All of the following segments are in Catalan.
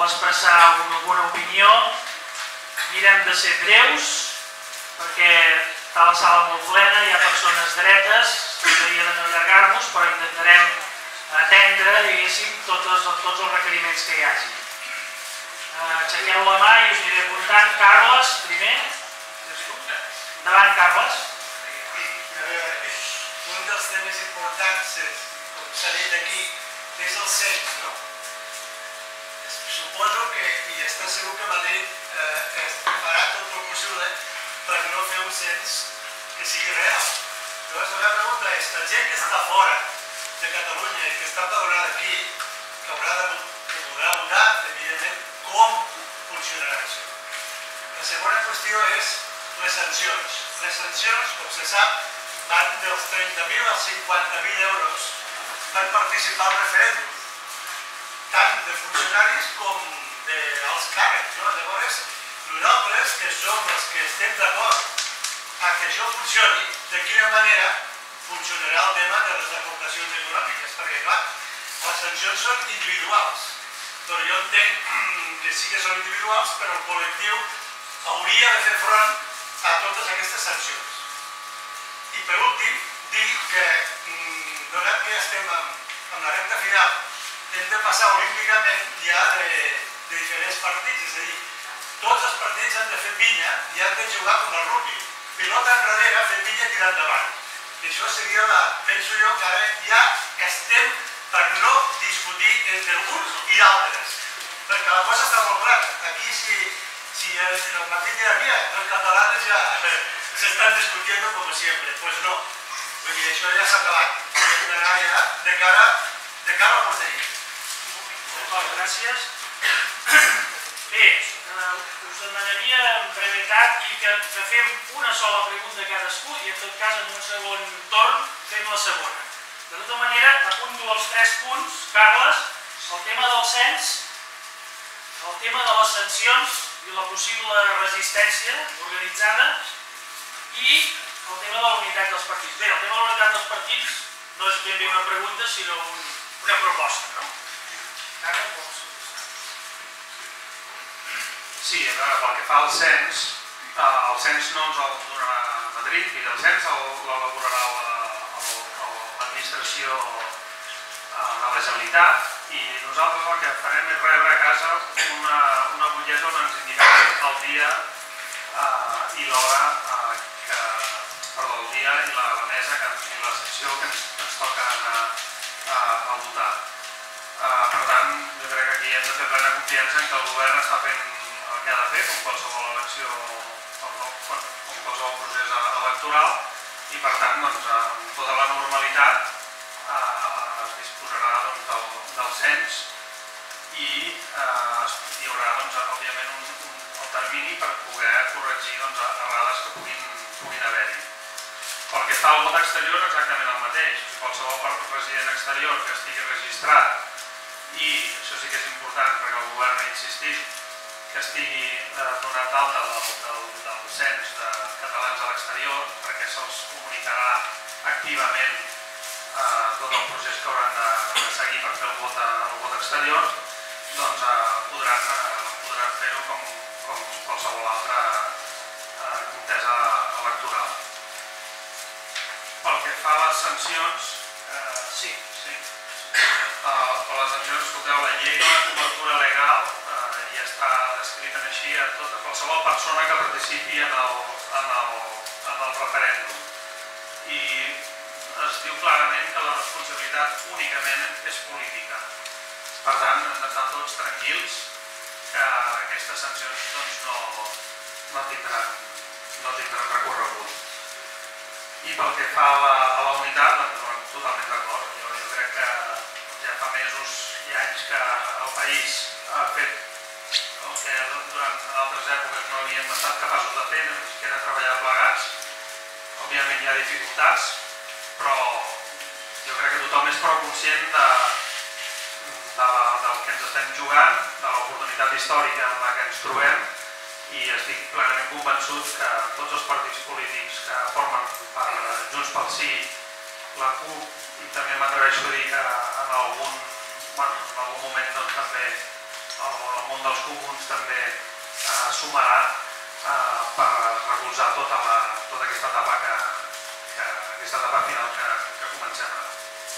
vol expressar alguna opinió. Mirem de ser breus, perquè està la sala molt plena, hi ha persones dretes, s'hauria de no allargar-nos, però intentarem atendre, diguéssim, tots els requeriments que hi hagi. Aixequeu la mà i us aniré apuntant. Carles, primer. Endavant, Carles. Un dels temes importants, com s'ha dit aquí, és el cens, no? Suposo que, i està segur que Madrid farà tot el possible per no fer un cens que sigui real. Llavors la meva pregunta és, la gent que està fora de Catalunya i que està empadronada aquí, que podrà votar, evidentment, com funcionarà això? La segona qüestió és les sancions. Les sancions, com se sap, van dels 30.000 als 50.000 euros per participar al referèndum, tant de funcionaris com dels càrrecs. Llavors, nosaltres, que som els que estem d'acord a que això funcioni, de quina manera funcionarà el tema de les aportacions econòmiques? Perquè, clar, les sancions són individuals, però jo entenc que sí que són individuals, però el col·lectiu hauria de fer front a totes aquestes sancions. I per últim, dir que, donat que estem en la recta final, hem de passar olímpicament ja de diferents partits, és a dir, tots els partits han de fer pinya i han de jugar com el rugby. Pilota enrere, fer pinya i tirar endavant. I això seria, penso jo, que ara ja estem per no discutir entre uns i d'altres. Perquè la cosa està molt clara. Aquí, si el Martí dirà, mira, els catalans ja s'estan discutiendo como siempre. Pues no. Vull dir, això ja s'ha acabat. Hem d'anar ja de cara a la porteria. Gràcies. Bé, us demanaria en brevetat i que fem una sola pregunta a cadascú i en tot cas en un segon torn fem la segona. De tota manera, apunto els 3 punts. Carles, el tema del cens, el tema de les sancions i la possible resistència organitzada i el tema de la unitat dels partits. Bé, el tema de la unitat dels partits no és ben bé una pregunta, sinó una proposta, no? Carles, vols? Sí, a veure, pel que fa al cens no ens el donarà Madrid, i el cens l'elaborarà l'administració de la Generalitat i nosaltres el que farem és rebre a casa una butlleta on ens indicarà el dia i l'hora, el dia i la mesa i la secció que ens toca anar a votar. Per tant, jo crec que aquí hem de fer plena confiança en que el govern està fent el que ha de fer, com qualsevol elecció, com qualsevol procés electoral, i per tant, amb tota la normalitat es disposarà del cens i hi haurà, òbviament, el termini per poder corregir errades que puguin haver-hi. Pel que fa al vot exterior, exactament el mateix. Qualsevol resident exterior que estigui registrat, i això sí que és important perquè el govern ha insistit, que estigui donat d'alta del cens de catalans a l'exterior, perquè se'ls comunicarà activament tot el procés que hauran de seguir per fer el vot exterior, doncs podran fer-ho com qualsevol altra contesa electoral. Pel que fa a les sancions, sí. Per les sancions, escolteu, la llei de la cobertura legal ja està descrita així a tota qualsevol persona que participi en el referèndum. I es diu clarament que la responsabilitat únicament és política. Per tant, hem d'estar tots tranquils que aquestes sancions no tindran recorregut. I pel que fa a la unitat, totalment d'acord. Jo crec que ja fa mesos i anys que el país ha fet el que durant altres èpoques no havíem estat capaços de fer, que era treballar plegats. Òbviament hi ha dificultats, però jo crec que tothom és prou conscient del que ens estem jugant, de l'oportunitat històrica en la que ens trobem, i estic plenament convençut que tots els partits polítics que formen part de Junts pel Sí, la CUP, i també m'atreveixo a dir que en algun moment també el món dels comuns també sumarà per recolzar tota aquesta etapa final que comencem ara.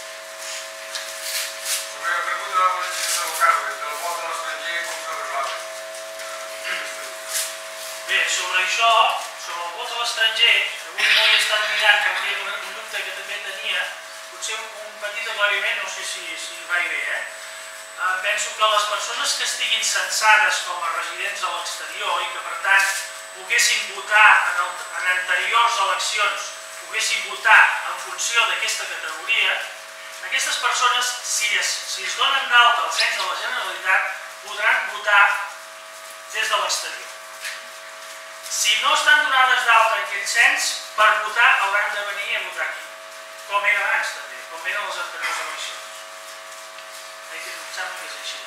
Sobre la pregunta de la modificació del Carles, del vot a l'estranger, com s'arreglava? Bé, sobre això, sobre el vot a l'estranger, avui no he estat mirant, que era un dubte que també tenia, potser un petit aclariment, no sé si va bé, penso que les persones que estiguin censades com a residents a l'exterior i que per tant poguessin votar en anteriors eleccions, poguessin votar en funció d'aquesta categoria, aquestes persones, si es donen d'alta al cens de la Generalitat, podran votar des de l'exterior. Si no estan donades d'alta en aquest cens, per votar hauran de venir a votar aquí, com era abans també, com eren les anteriors eleccions. Em sembla que és així.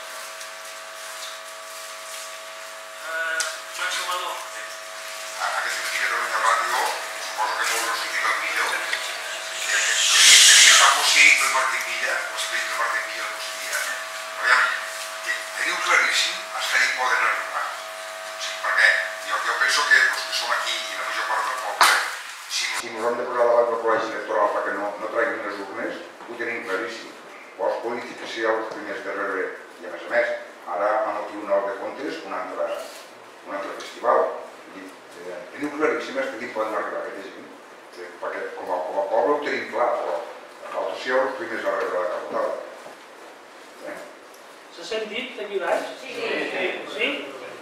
Joan Salvador. Aquest sentit, Catalunya Ràdio, suposo que molt no s'ho millor. Seria fa possible el Martín Villa, l'esperit del Martín Villa el conseguia. Aviam, teniu claríssim fins que hi poden arribar. Perquè jo penso que els que som aquí i la major part del poble, si ens hem de posar davant del col·legi electoral perquè no traguin les urnes, ho tenim claríssim. Els polítics seran els primers de rebre, i a més, ara amb el Tribunal de Comptes, un altre festival. Teniu claríssimes que aquí poden arribar aquesta gent, perquè com a poble ho tenim clar, però nosaltres sereu els primers a rebre la capital. S'ha sentit d'aquí baix? Sí?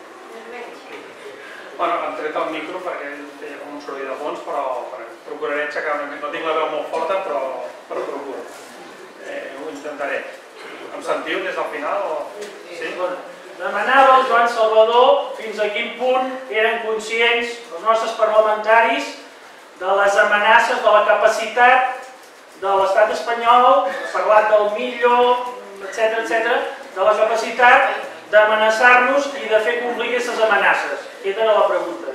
Bueno, hem tret el micro perquè feia com un soroll de fons, però procuraré aixecar una mica. No tinc la veu molt forta, però procuro. Ho intentaré. Em sentiu des del final? Sí? Demanava el Joan Salvador fins a quin punt eren conscients els nostres parlamentaris de les amenaces, de la capacitat de l'estat espanyol, ha parlat del Millo, etc., de la capacitat d'amenaçar-nos i de fer complir aquestes amenaces. Aquesta era la pregunta.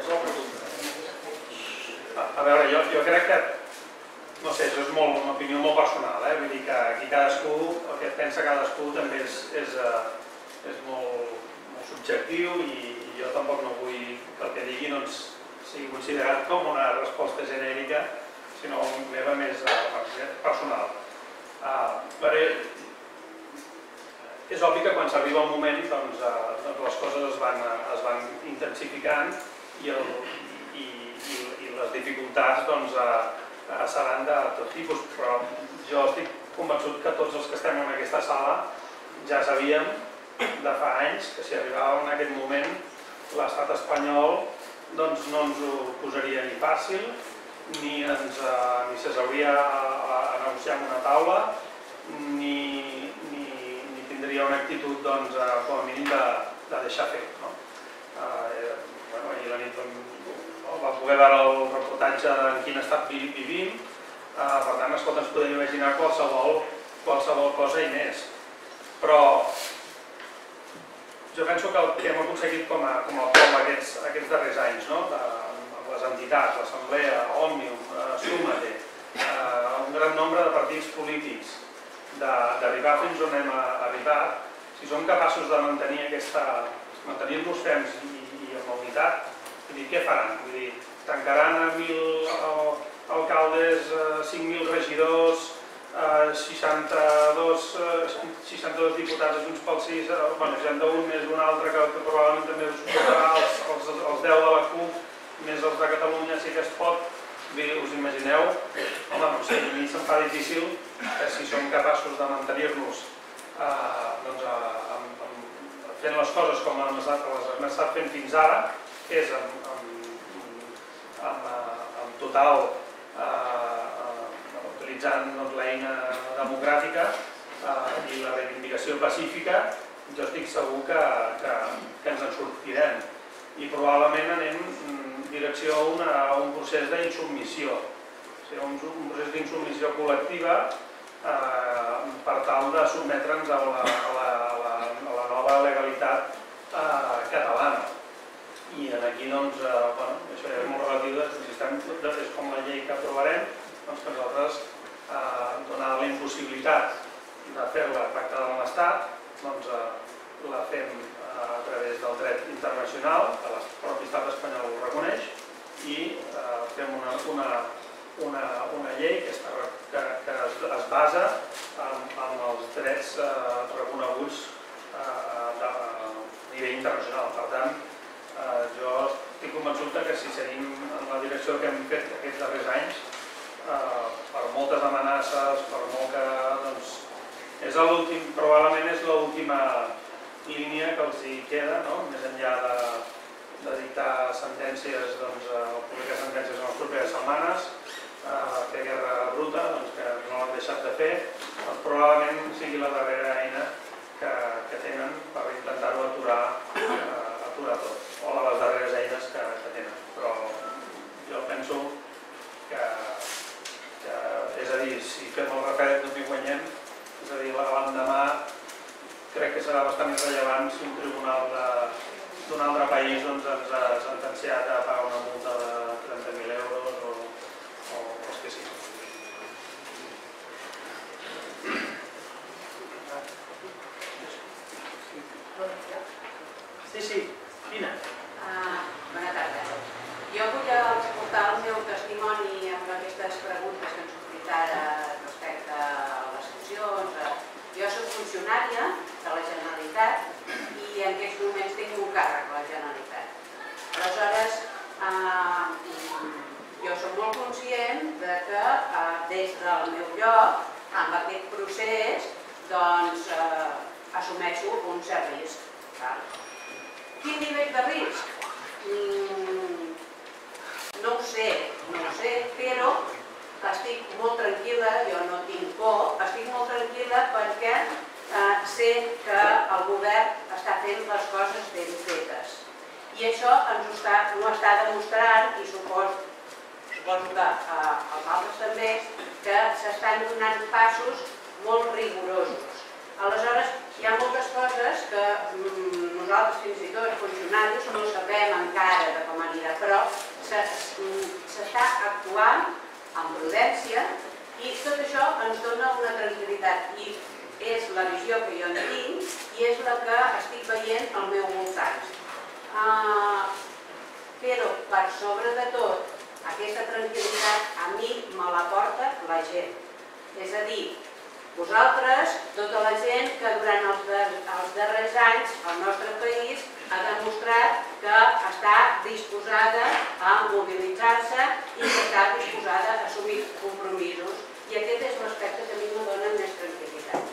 A veure, jo crec que, no sé, això és una opinió molt personal, vull dir que aquí cadascú, el que pensa cadascú també és molt subjectiu i jo tampoc no vull que el que digui sigui considerat com una resposta genèrica, sinó meva més personal. Però és obvi que quan s'arriba un moment les coses es van intensificant i les dificultats seran de tot tipus, però jo estic convençut que tots els que estem en aquesta sala ja sabíem de fa anys que si arribava en aquest moment l'estat espanyol no ens ho posaria ni fàcil, ni s'hauria a negociar en una taula, ni tindria una actitud com a mínim de deixar fer. Ahir la nit va poder veure el reportatge en quin estat vivim, per tant, ens podem imaginar qualsevol cosa i més. Però jo penso que el que hem aconseguit com a poble aquests darrers anys, amb les entitats, l'Assemblea, Òmnium, Súmate, un gran nombre de partits polítics, d'arribar fins on hem arribat, si som capaços de mantenir-nos ferms i amb la unitat, què faran? Tancaran a 1.000 alcaldes, 5.000 regidors, 62 diputats a Junts pel Sí, 61 més un altre que probablement també suportarà els 10 de la CUP, més els de Catalunya, sí que es pot. Us imagineu? Home, no sé, a mi se'm fa difícil que si som capaços de mantenir-nos fent les coses com les hem estat fent fins ara, que és amb total utilitzant l'eina democràtica i la reivindicació pacífica, jo estic segur que ens en sortirem i probablement anem en direcció a un procés d'insubmissió, un procés d'insubmissió col·lectiva per tal de sotmetre'ns a la nova legalitat catalana. I aquí, això és molt relatiu, és com la llei que aprovarem, que nosaltres, donada la impossibilitat de fer-la pactada amb l'Estat, la fem llei que es basa en els drets reconeguts a nivell internacional. Per tant, jo estic convençut que si seguim en la direcció que hem fet aquests darrers anys, per moltes amenaces, per molt que probablement és l'última línia que els hi queda, més enllà de dictar sentències, publicar sentències en les properes setmanes, fer guerra bruta, que no l'han deixat de fer, probablement sigui la darrera eina que tenen per intentar-ho aturar tot, o de les darreres eines que tenen. Però jo penso que, és a dir, si fem el referèndum i guanyem, és a dir, l'endemà crec que serà bastant irrellevant si un tribunal d'un altre país ens ha sentenciat a pagar una multa de 30.000 euros o els que sigui. Sí, Quina. Bona tarda. Jo vull exportar el meu testimoni amb aquestes preguntes que han sortit ara respecte a les funcions. Jo soc funcionària de la Generalitat i en aquests moments tinc un càrrec a la Generalitat. Aleshores, jo soc molt conscient que des del meu lloc, amb aquest procés, assumeixo un cert risc. Quin nivell de risc? No ho sé, però estic molt tranquil·la, jo no tinc por, estic molt tranquil·la perquè sé que el govern està fent les coses ben fetes. I això ho està demostrant, i suposo que els altres també, que s'estan donant passos molt rigorosos. Aleshores, hi ha moltes coses que nosaltres, fins i tot funcionaris, no sabem encara de com anirà, però s'està actuant amb prudència i tot això ens dona una tranquil·litat i és la visió que jo en tinc i és la que estic veient al meu voltant. Però, per sobre de tot, aquesta tranquil·litat a mi me la porta la gent. És a dir, vosaltres, tota la gent que durant els darrers anys el nostre país ha demostrat que està disposada a mobilitzar-se i que està disposada a assumir compromisos. I aquest és l'aspecte que a mi me dona més tranquil·litat.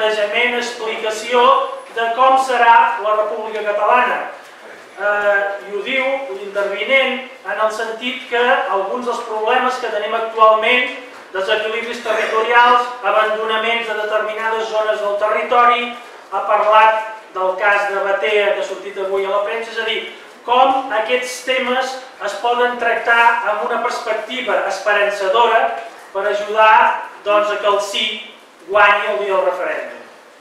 plantejament, explicació de com serà la República Catalana. I ho diu l'intervinent en el sentit que alguns dels problemes que tenim actualment, desequilibris territorials, abandonaments de determinades zones del territori, ha parlat del cas de Batea que ha sortit avui a la premsa, és a dir, com aquests temes es poden tractar amb una perspectiva esperançadora per ajudar a que el sí guanyi el dia del referèndum.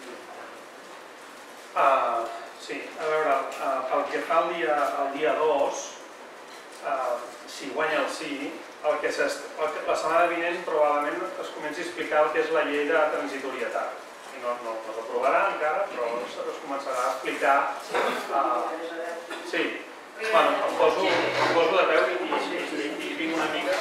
Sí, a veure, pel que fa al dia 2, si guanya el sí, la setmana vinent probablement es comenci a explicar el que és la llei de transitorietat. No s'aprovarà encara, però es començarà a explicar... Sí, em poso de peu i vinc una mica.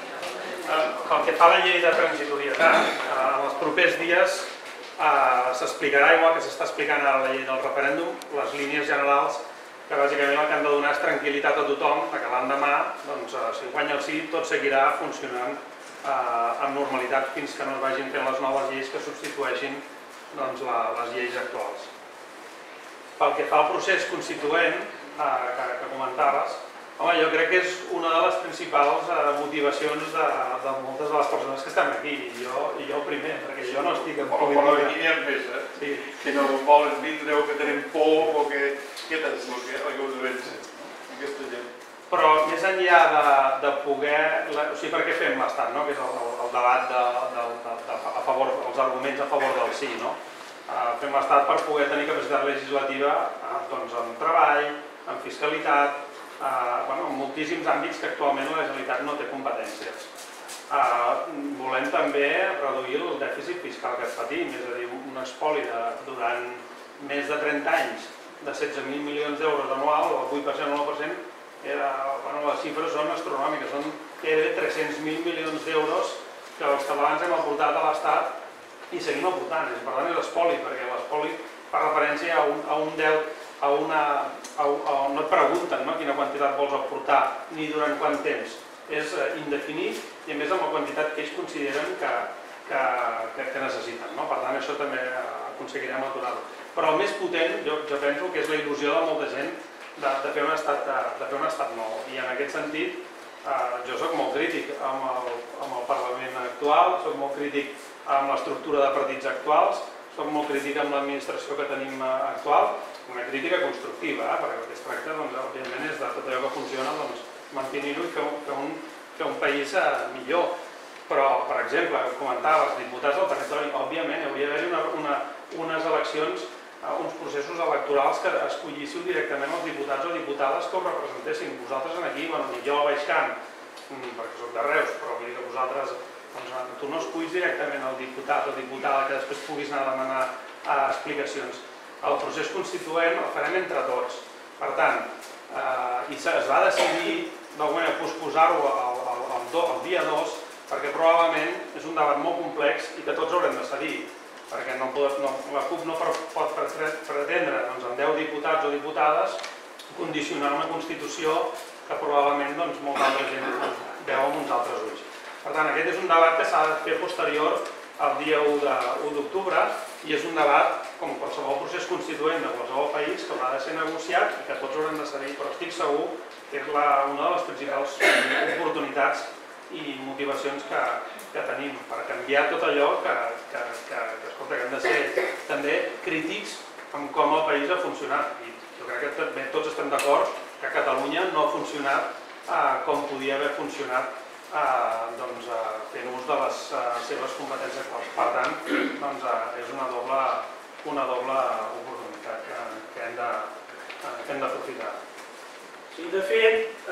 Pel que fa a la llei de transitorietat, en els propers dies s'explicarà, igual que s'està explicant a la llei del referèndum, les línies generals que bàsicament el que han de donar és tranquil·litat a tothom, que l'endemà, si guanya el sí, tot seguirà funcionant amb normalitat fins que no es vagin fent les noves lleis que substitueixin les lleis actuals. Pel que fa al procés constituent que comentaves, home, jo crec que és una de les principals motivacions de moltes de les persones que estan aquí, i jo primer, perquè jo no estic en política. Però aquí n'hi ha més, que no volen vindre o que tenen por o que... Què tens el que us vens, aquesta gent? Però més enllà de poder... O sigui, per què fem l'estat, que és el debat a favor, els arguments a favor del sí, no? Fem l'estat per poder tenir capacitat legislativa en treball, en fiscalitat, en moltíssims àmbits que actualment la Generalitat no té competències. Volem també reduir el dèficit fiscal que patim, és a dir, un espoli durant més de 30 anys de 16.000 milions d'euros anual, el 8% o el 9%, les xifres són astronòmiques, són gairebé 300.000 milions d'euros que els catalans hem aportat a l'Estat i seguim aportant. Per tant, és espoli, perquè l'espoli fa referència a un deute, no et pregunten quina quantitat vols aportar ni durant quant temps. És indefinit i a més amb la quantitat que ells consideren que necessiten. Per tant, això també aconseguirem aturar-ho. Però el més potent, jo penso que és la il·lusió de molta gent de fer un estat nou. I en aquest sentit, jo soc molt crític amb el Parlament actual, soc molt crític amb l'estructura de partits actuals, soc molt crític amb l'administració que tenim actual, una crítica constructiva, perquè el que es tracta, òbviament, és de tot allò que funciona, mantenir-ho i fer un país millor. Però, per exemple, comentava, els diputats del territori, òbviament, hauria d'haver-hi unes eleccions, uns processos electorals que escollissiu directament els diputats o diputades que us representessin. Vosaltres aquí, ni jo al Baix Camp, perquè soc de Reus, però vull dir que vosaltres, tu no esculls directament el diputat o diputada que després puguis anar a demanar explicacions. El procés constituent el farem entre tots. Per tant, i es va decidir d'alguna manera posposar-ho el dia 2 perquè probablement és un debat molt complex i que tots haurem de cedir, perquè la CUP no pot pretendre amb 10 diputats o diputades condicionar una Constitució que probablement molta altra gent veu amb uns altres ulls. Per tant, aquest és un debat que s'ha de fer posterior al dia 1 d'octubre i és un debat, com qualsevol procés constituent de qualsevol país, que haurà de ser negociat i que tots haurem de cedir, però estic segur que és una de les principals oportunitats i motivacions que tenim per canviar tot allò que hem de ser també crítics amb com el país ha funcionat. I jo crec que tots estem d'acord que Catalunya no ha funcionat com podia haver funcionat fent ús de les seves competències actuals. Per tant, és una doble oportunitat que hem d'aprofitar. De fet,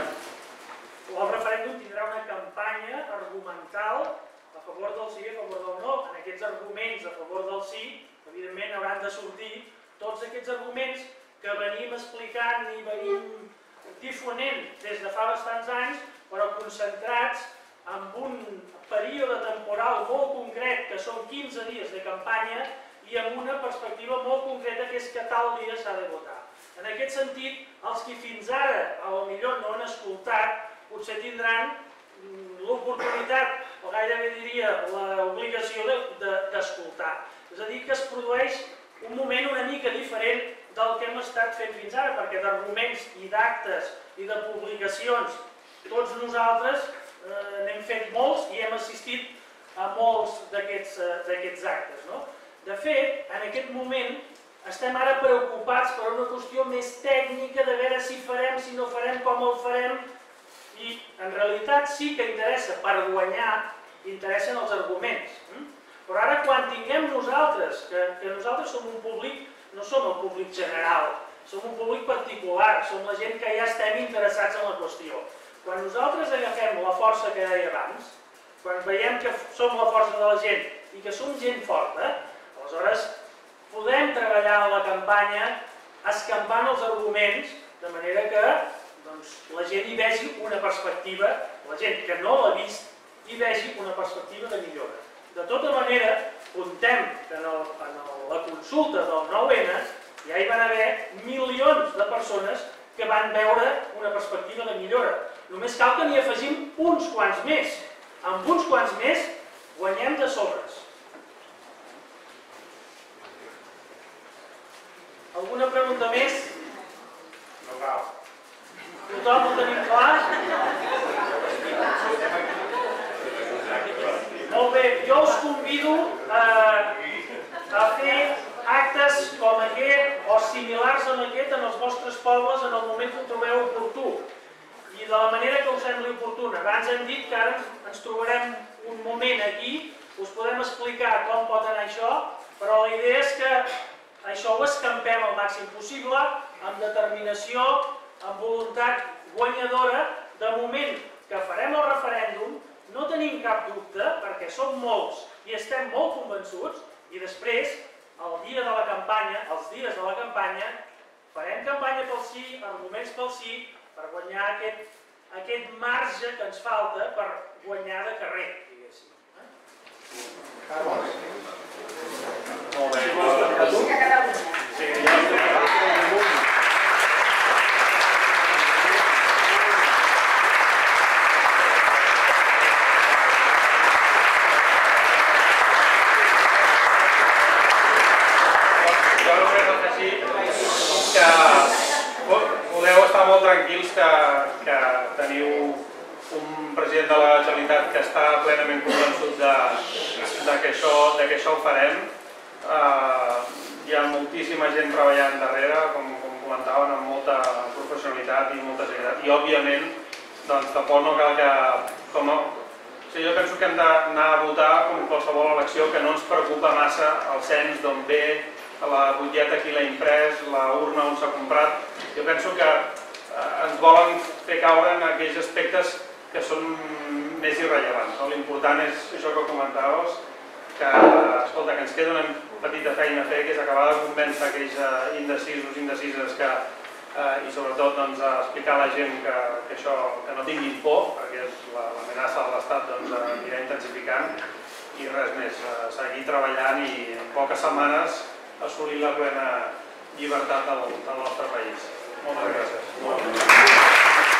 el referèndum tindrà una campanya argumental a favor del sí i a favor del no. En aquests arguments a favor del sí, evidentment, hauran de sortir tots aquests arguments que venim explicant i venim difonent des de fa bastants anys, però concentrats en un període temporal molt concret, que són 15 dies de campanya, i amb una perspectiva molt concreta, que és que tal dia s'ha de votar. En aquest sentit, els que fins ara, potser no han escoltat, potser tindran l'oportunitat o gairebé diria l'obligació d'escoltar. És a dir, que es produeix un moment una mica diferent del que hem estat fent fins ara, perquè d'arguments i d'actes i de publicacions tots nosaltres n'hem fet molts i hem assistit a molts d'aquests actes. De fet, en aquest moment estem ara preocupats per una qüestió més tècnica de veure si farem, si no farem, com el farem, i en realitat sí que interessa, per guanyar, interessen els arguments. Però ara quan tinguem nosaltres, que nosaltres som un públic, no som el públic general, som un públic particular, som la gent que ja estem interessats en la qüestió. Quan nosaltres agafem la força que deia abans, quan veiem que som la força de la gent i que som gent forta, aleshores podem treballar en la campanya escampant els arguments de manera que la gent hi vegi una perspectiva, la gent que no l'ha vist hi vegi una perspectiva de millora. De tota manera, comptem que en la consulta del 9N ja hi van haver milions de persones que van veure una perspectiva de millora. Només cal que n'hi afegim uns quants més. Amb uns quants més guanyem de sobres. Alguna pregunta més? No cal. Tothom ho tenim clar? Molt bé, jo us convido a fer actes com aquest o similars a aquest en els vostres pobles en el moment que ho trobeu oportú i de la manera que us sembli oportuna. Abans hem dit que ara ens trobarem un moment aquí, us podem explicar com pot anar això, però la idea és que això ho escampem al màxim possible, amb determinació, amb voluntat guanyadora. De moment que farem el referèndum, no tenim cap dubte, perquè som molts i estem molt convençuts, i després, el dia de la campanya, els dies de la campanya, farem campanya pel sí, arguments pel sí, per guanyar aquest marge que ens falta per guanyar de carrer, diguéssim. Molt bé. Podeu estar molt tranquils que teniu un president de la Generalitat que està plenament convençut que això ho farem. Hi ha moltíssima gent treballant darrere, com comentaven, amb molta professionalitat i molta seriositat. I, òbviament, tampoc no cal que... Jo penso que hem d'anar a votar com qualsevol elecció, que no ens preocupa massa el cens d'on ve, la butlleta qui l'ha imprès, la urna on s'ha comprat. Jo penso que ens volen fer caure en aquells aspectes que són més irrellevants. L'important és això que comentaves, que ens queda una petita feina a fer, que és acabar de convèncer aquells indecisos, indecises, i sobretot explicar a la gent que no tinguin por, perquè l'amenaça de l'Estat anirà intensificant, i res més, seguir treballant i en poques setmanes assolir la plena llibertat del nostre país. Moltes gràcies.